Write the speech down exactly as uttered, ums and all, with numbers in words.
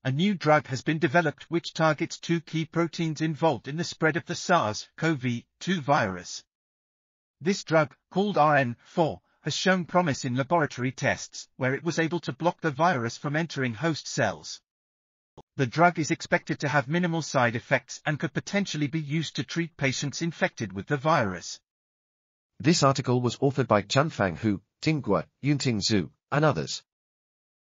a new drug has been developed which targets two key proteins involved in the spread of the SARS CoV two virus. This drug, called R N four, has shown promise in laboratory tests, where it was able to block the virus from entering host cells. The drug is expected to have minimal side effects and could potentially be used to treat patients infected with the virus. This article was authored by Chunfang Hu, Ting, Yunting Zhu, and others.